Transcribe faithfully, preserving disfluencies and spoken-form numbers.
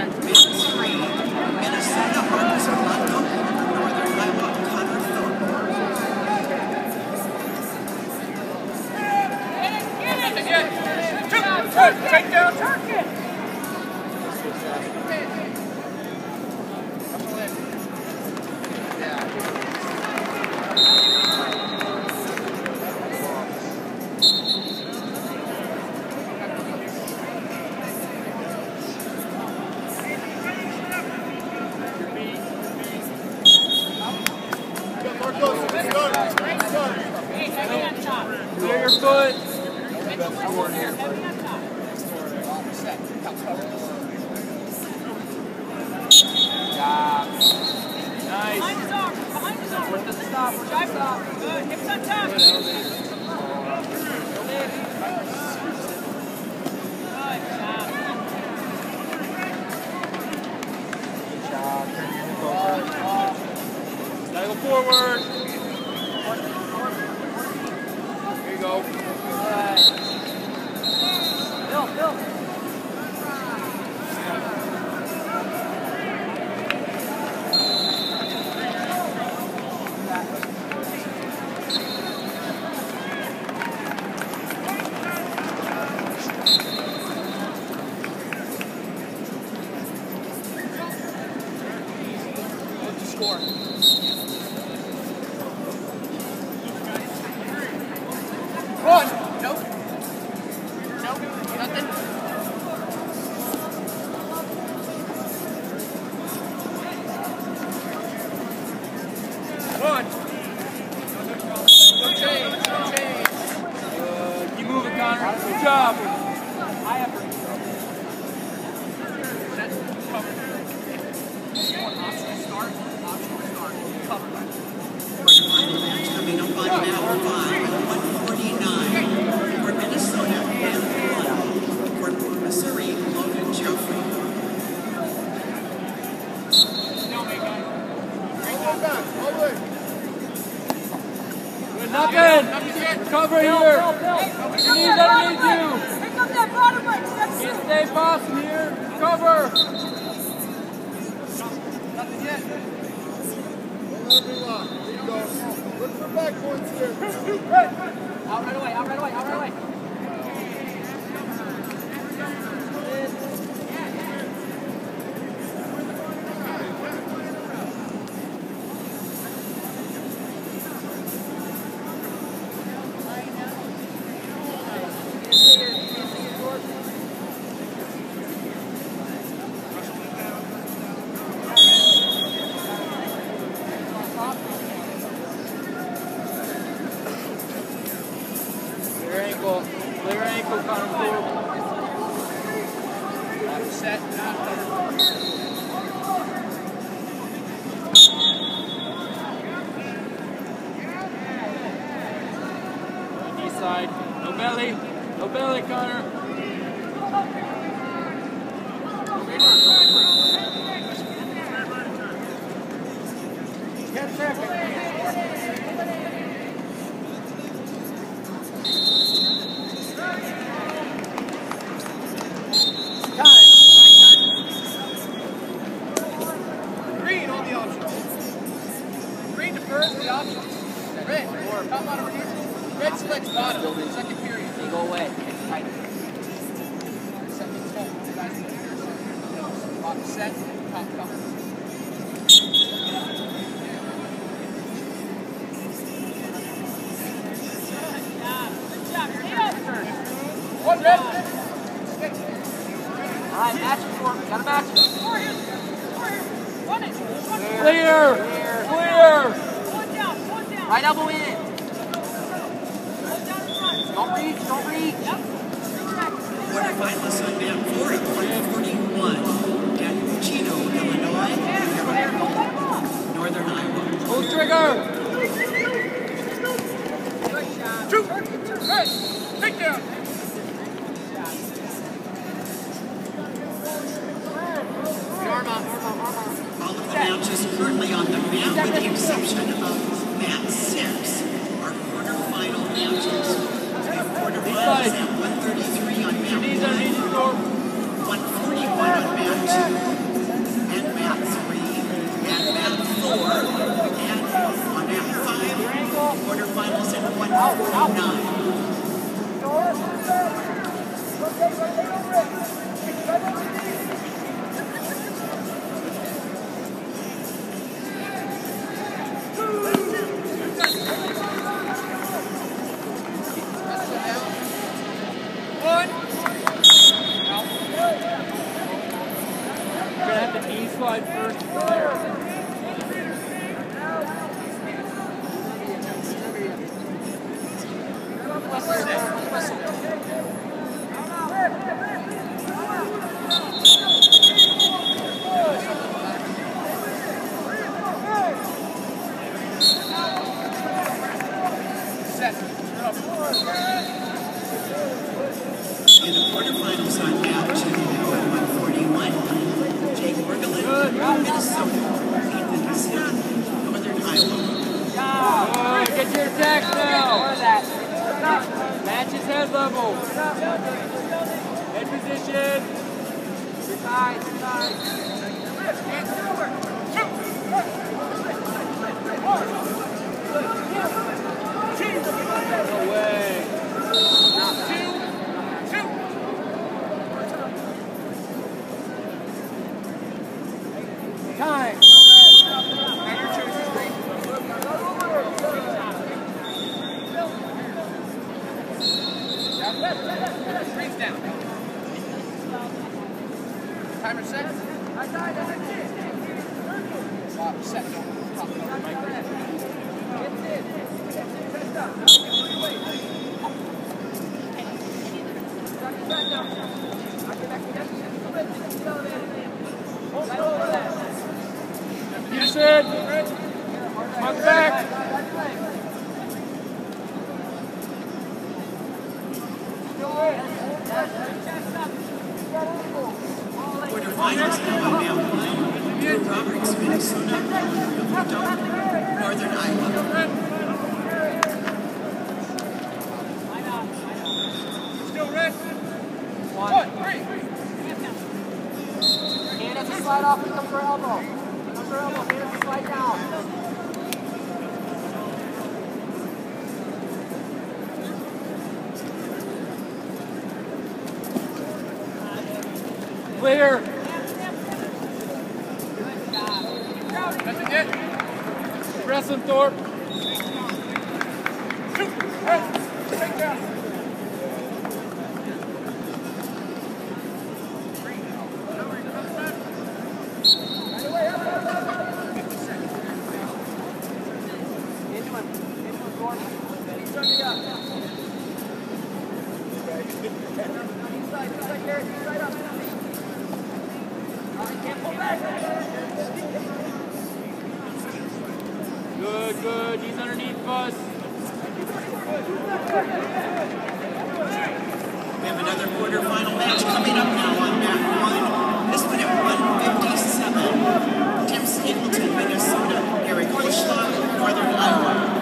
Minnesota, Marcus Orlando. Northern Iowa, Connor Thorpe. Take down target. Clear your foot. Yeah. Nice. Behind his arm. Behind his arm. Where's the stop? Where's the stop? Good. Hips on top. Good. Good job. Turn your hip over. Gotta go forward. There you go. Right. Bill, Bill. Score. One. Nope. Nope. Nothing. One. No change. No change. Uh, keep moving, Connor. Good job. I have. Set. Cover. One option start. Coming up on now five, one forty-nine. For Minnesota, and one. For Missouri, Logan Geoffrey. Good, nothing. Cover here. Your knees underneath you. Pick up that bottom leg. Can't stay Boston here. Cover. Nothing yet. Look for back points here. Out right away, out right away, out right away. Clear ankle, clear ankle, Connor Thorpe. Set. Knee side, no belly, no belly, Connor. Ten seconds. Green on the options. Green defers the options. Red, or top bottom or red selects bottom. Second period. They go away. It's tight. Second step. Guys in the first. Bottom set. Top cover. One red. Alright, match it for me. Gotta match it. Four here. Four here. One in. Clear. Clear. Clear. One down. One down. Right elbow in. One down in front. Don't reach. Don't reach. Yep. Quarterfinalists on map four at one forty-one. At Chino, Illinois. Northern Iowa. Pull trigger. Shoot. Right. Take down. Arm up, arm up, arm up. All of the matches currently on the map, with the exception of mat six, are quarterfinal matches. We have quarterfinals at one thirty-three on map one, one forty-one on map two, slide first. Clear. In the quarterfinals on map two, one forty-one, Jake Borgelin, Minnesota, Ethan Smith, Northern Iowa. Good. Get your attacks now. Match his head level. Head position. Your thighs, your thighs. No way. Now two. Time. Rings down. Timer set. Stop, set. Stop. You said, come back. Quarterfinals now on map one, Drew Roberts, Minnesota, Northern Iowa. Still red. One, three. Hand has to slide off and come for elbow. Come for elbow. Hand has to slide down. Clear. That's it. Press him, Thorpe. Shoot. Press. Take down. Into him. Into him, Thorpe. Inside, inside, Garrett. Inside up. Good, good. He's underneath us. We have another quarterfinal match coming up now on map one. This one at one fifty-seven. Tim Stapleton, Minnesota. Eric Holschlag, Northern Iowa.